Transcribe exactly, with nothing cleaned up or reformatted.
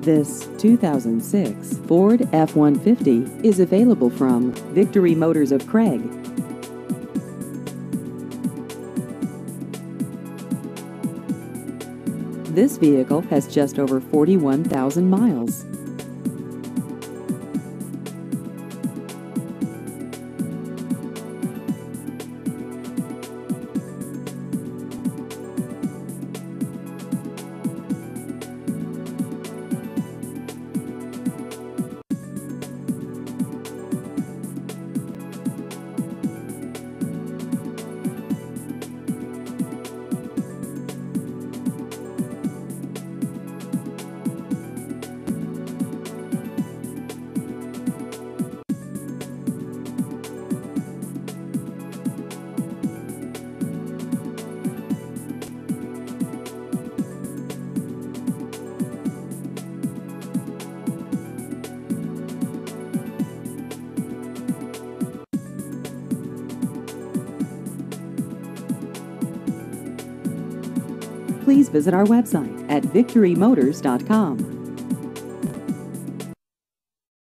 This two thousand six Ford F one fifty is available from Victory Motors of Craig. This vehicle has just over forty-one thousand miles. Please visit our website at victory motors dot com.